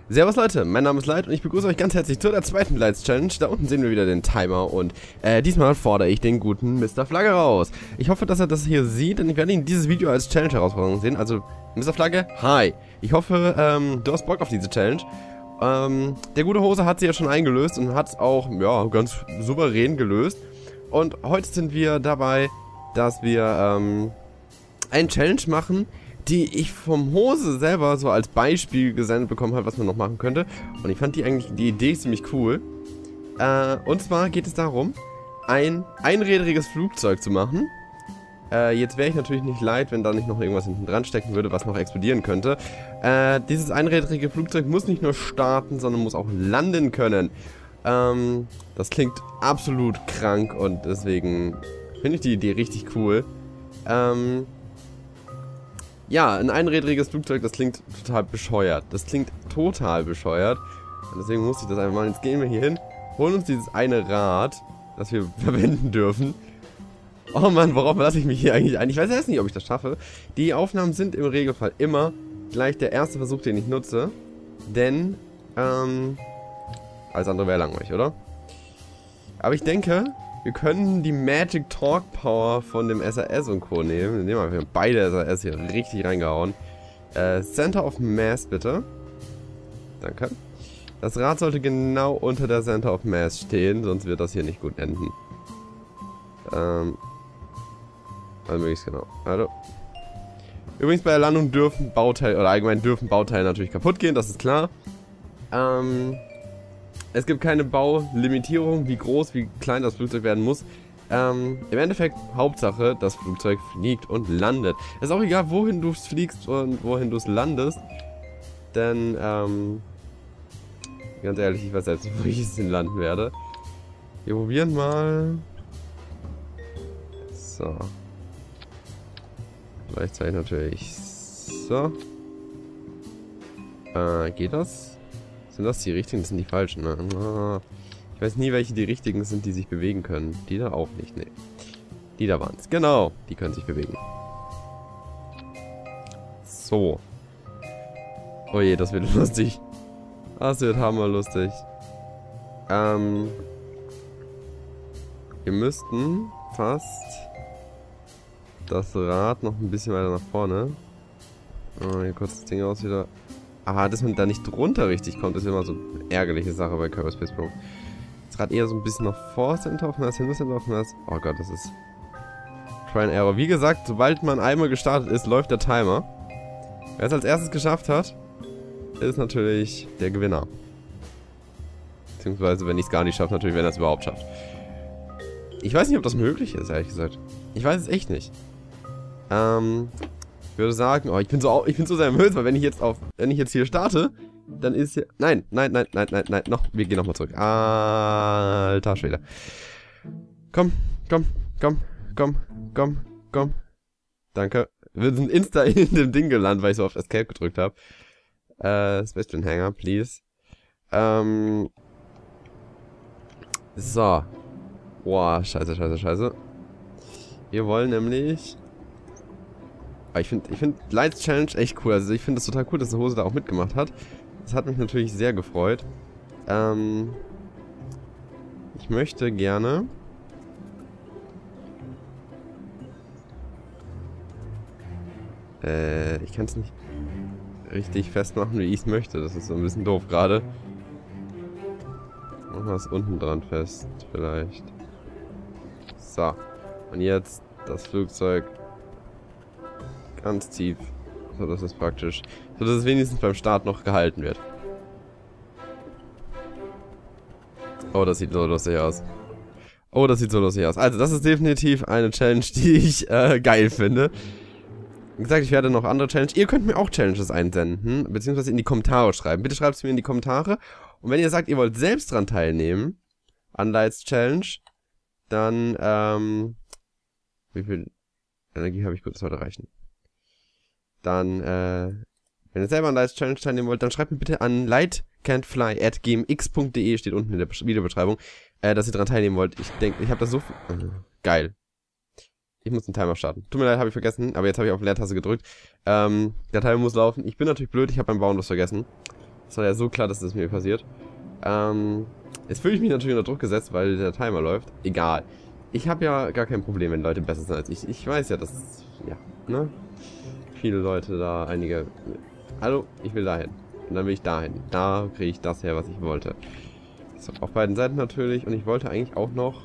Servus Leute, mein Name ist Light und ich begrüße euch ganz herzlich zu der zweiten Lights Challenge. Da unten sehen wir wieder den Timer und diesmal fordere ich den guten Mr. Flagge raus. Ich hoffe, dass er das hier sieht, denn ich werde ihn dieses Video als Challenge-Herausforderung sehen. Also, Mr. Flagge, hi. Ich hoffe, du hast Bock auf diese Challenge. Der gute Hose hat sie ja schon eingelöst und hat es auch, ja, ganz souverän gelöst. Und heute sind wir dabei, dass wir eine Challenge machen, die ich vom Hose selber so als Beispiel gesendet bekommen habe, was man noch machen könnte. Und ich fand die Idee ziemlich cool. Und zwar geht es darum, ein einrädriges Flugzeug zu machen. Jetzt wäre ich natürlich nicht leid, wenn da nicht noch irgendwas hinten dran stecken würde, was noch explodieren könnte. Dieses einrädrige Flugzeug muss nicht nur starten, sondern muss auch landen können. Das klingt absolut krank und deswegen finde ich die Idee richtig cool. Ja, ein einrädriges Flugzeug, das klingt total bescheuert. Das klingt total bescheuert. Und deswegen muss ich das einfach machen. Jetzt gehen wir hier hin, holen uns dieses eine Rad, das wir verwenden dürfen. Oh Mann, worauf lasse ich mich hier eigentlich ein? Ich weiß erst nicht, ob ich das schaffe. Die Aufnahmen sind im Regelfall immer gleich der erste Versuch, den ich nutze. Denn, alles andere wäre langweilig, oder? Aber ich denke, wir können die Magic Talk Power von dem SRS und Co. nehmen. Wir haben beide SRS hier richtig reingehauen. Center of Mass bitte. Danke. Das Rad sollte genau unter der Center of Mass stehen, sonst wird das hier nicht gut enden. Also möglichst genau. Also. Übrigens bei der Landung dürfen Bauteile, oder allgemein dürfen Bauteile natürlich kaputt gehen, das ist klar. Es gibt keine Baulimitierung, wie groß, wie klein das Flugzeug werden muss. Im Endeffekt, Hauptsache, das Flugzeug fliegt und landet. Es ist auch egal, wohin du fliegst und wohin du es landest. Denn, ganz ehrlich, ich weiß selbst nicht, wo ich es landen werde. Wir probieren mal. So. Gleichzeitig natürlich. So. Geht das? Sind das die richtigen? Das sind die falschen, ne? Ich weiß nie, welche die richtigen sind, die sich bewegen können. Die da auch nicht, ne. Die da waren es. Genau, die können sich bewegen. So. Oh je, das wird lustig. Das wird hammerlustig. Wir müssten fast das Rad noch ein bisschen weiter nach vorne. Oh, hier kurz das Ding aus wieder. Aha, dass man da nicht drunter richtig kommt, ist immer so eine ärgerliche Sache bei Kerbal Space Program. Das Rad eher so ein bisschen nach vor, Center of Mass, hinter Center of Mass. Oh Gott, das ist Try and Error. Wie gesagt, sobald man einmal gestartet ist, läuft der Timer. Wer es als erstes geschafft hat, ist natürlich der Gewinner. Beziehungsweise, wenn ich es gar nicht schaffe, natürlich, wenn er es überhaupt schafft. Ich weiß nicht, ob das möglich ist, ehrlich gesagt. Ich weiß es echt nicht. Ich würde sagen, oh, ich bin so sehr nervös, weil wenn ich jetzt hier starte, dann ist hier, nein, noch, wir gehen nochmal zurück. Alter Schwede. Komm. Danke. Wir sind insta in dem Ding gelandet, weil ich so auf Escape gedrückt habe. Space Twin Hangar, please. So. Boah, scheiße. Wir wollen nämlich... Ich finde Lights Challenge echt cool. Also ich finde es total cool, dass die Hose da auch mitgemacht hat. Das hat mich natürlich sehr gefreut. Ich möchte gerne... ich kann es nicht richtig festmachen, wie ich es möchte. Das ist so ein bisschen doof gerade. Machen wir es unten dran fest, vielleicht. So. Und jetzt das Flugzeug ganz tief. So, das ist praktisch. So, dass es wenigstens beim Start noch gehalten wird. Oh, das sieht so lustig aus. Also, das ist definitiv eine Challenge, die ich geil finde. Wie gesagt, ich werde noch andere Challenges. Ihr könnt mir auch Challenges einsenden, beziehungsweise in die Kommentare schreiben. Bitte schreibt es mir in die Kommentare. Und wenn ihr sagt, ihr wollt selbst dran teilnehmen, an Lights Challenge, dann, wie viel Energie habe ich? Gut, das sollte reichen. Dann, wenn ihr selber an Lights Challenge teilnehmen wollt, dann schreibt mir bitte an lightcan'tfly@gmx.de, steht unten in der Videobeschreibung, dass ihr dran teilnehmen wollt. Ich denke, ich habe das so viel... geil. Ich muss den Timer starten. Tut mir leid, habe ich vergessen, aber jetzt habe ich auf Leertaste gedrückt. Der Timer muss laufen. Ich bin natürlich blöd, ich habe beim Bauen was vergessen. Das war ja so klar, dass das mir passiert. Jetzt fühle ich mich natürlich unter Druck gesetzt, weil der Timer läuft. Egal. Ich habe ja gar kein Problem, wenn Leute besser sind als ich. Ich weiß ja, dass, ja, ne? Viele Leute da, einige... Hallo, ich will dahin. Und dann will ich dahin. Da kriege ich das her, was ich wollte. So, auf beiden Seiten natürlich. Und ich wollte eigentlich auch noch...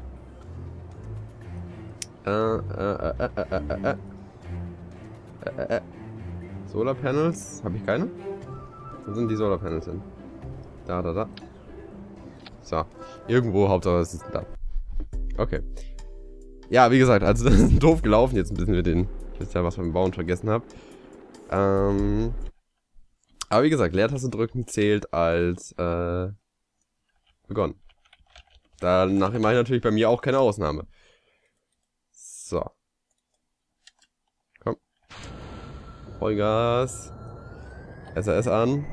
Solarpanels. Habe ich keine? Wo sind die Solarpanels hin? Da. So. Irgendwo, Hauptsache es ist da. Okay. Ja, wie gesagt, also das ist doof gelaufen jetzt ein bisschen mit den... Wisst ihr, was beim Bauen vergessen habe. Aber wie gesagt, Leertaste drücken zählt als begonnen. Danach mache ich natürlich bei mir auch keine Ausnahme. So. Komm. Vollgas. SAS an.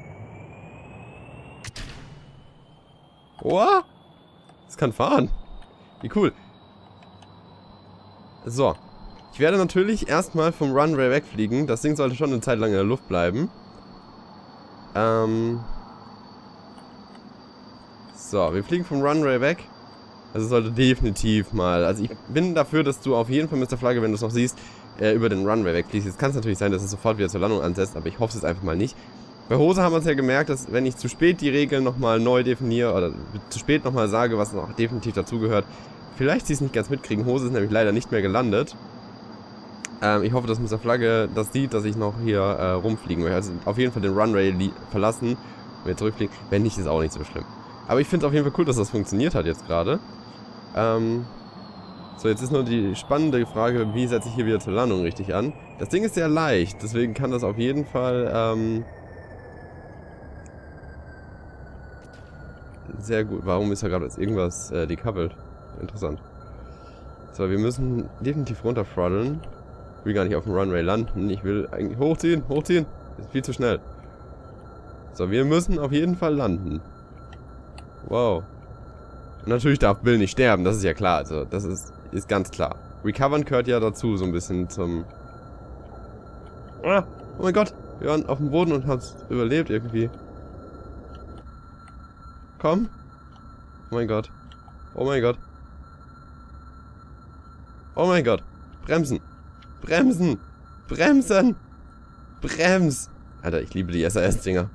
Oh! Das kann fahren. Wie cool. So. Ich werde natürlich erstmal vom Runway wegfliegen. Das Ding sollte schon eine Zeit lang in der Luft bleiben. So, wir fliegen vom Runway weg. Also sollte definitiv mal... Also ich bin dafür, dass du auf jeden Fall, Mr. Flagge, wenn du es noch siehst, über den Runway wegfliegst. Jetzt kann es natürlich sein, dass es sofort wieder zur Landung ansetzt, aber ich hoffe es einfach mal nicht. Bei Hose haben wir uns ja gemerkt, dass wenn ich zu spät die Regeln nochmal neu definiere oder zu spät nochmal sage, was noch definitiv dazugehört, vielleicht sie es nicht ganz mitkriegen. Hose ist nämlich leider nicht mehr gelandet. Ich hoffe, dass Mr. Flagge das sieht, dass ich noch hier rumfliegen will. Also auf jeden Fall den Runway verlassen und wieder zurückfliegen. Wenn nicht, ist auch nicht so schlimm. Aber ich finde es auf jeden Fall cool, dass das funktioniert hat jetzt gerade. So, jetzt ist nur die spannende Frage, wie setze ich hier wieder zur Landung richtig an. Das Ding ist sehr leicht, deswegen kann das auf jeden Fall sehr gut. Warum ist da gerade jetzt irgendwas decoupled? Interessant. So, wir müssen definitiv runterfroddeln. Ich will gar nicht auf dem Runway landen. Ich will eigentlich hochziehen. Ist viel zu schnell. So, wir müssen auf jeden Fall landen. Wow. Und natürlich darf Bill nicht sterben, das ist ja klar. Also, das ist ganz klar. Recovern gehört ja dazu, so ein bisschen zum... Ah, oh mein Gott. Wir waren auf dem Boden und haben es überlebt irgendwie. Komm. Oh mein Gott. Oh mein Gott. Oh mein Gott. Bremsen. Bremsen. Bremsen. Brems. Alter, ich liebe die SAS-Dinger.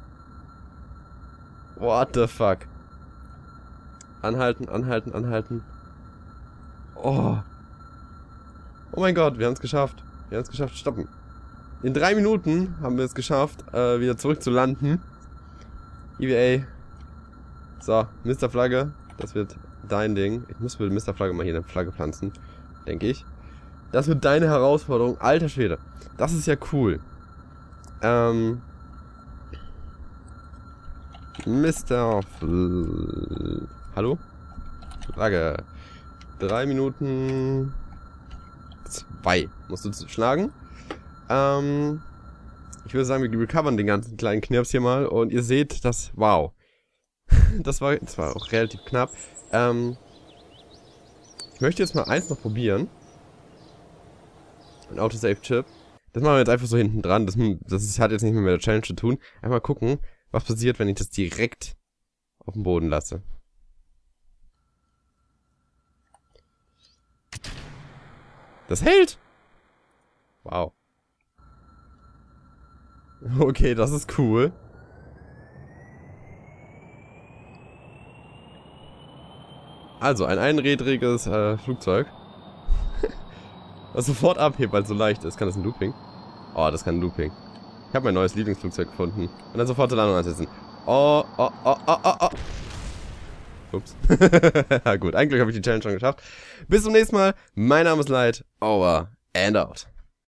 What the fuck. Anhalten, anhalten, anhalten. Oh. Oh mein Gott, wir haben es geschafft. Wir haben es geschafft, stoppen. In 3 Minuten haben wir es geschafft, wieder zurück zu landen. EVA. So, Mr. Flagge, das wird dein Ding. Ich muss für Mr. Flagge mal hier eine Flagge pflanzen, denke ich. Das wird deine Herausforderung. Alter Schwede, das ist ja cool. Hallo? Flagge. 3 Minuten 2 musst du schlagen. Ich würde sagen, wir recovern den ganzen kleinen Knirps hier mal und ihr seht, das, wow. Das war auch relativ knapp. Ich möchte jetzt mal eins noch probieren. Ein Autosave-Chip. Das machen wir jetzt einfach so hinten dran. Das hat jetzt nicht mehr mit der Challenge zu tun. Einmal gucken, was passiert, wenn ich das direkt auf dem Boden lasse. Das hält! Wow. Okay, das ist cool. Also, ein einrädriges Flugzeug. Das sofort abhebt, weil es so leicht ist. Kann das ein Looping? Oh, das kann ein Looping. Ich habe mein neues Lieblingsflugzeug gefunden. Und dann sofort zur Landung ansetzen. Oh. Ups. Gut, eigentlich habe ich die Challenge schon geschafft. Bis zum nächsten Mal. Mein Name ist Light. Over and out.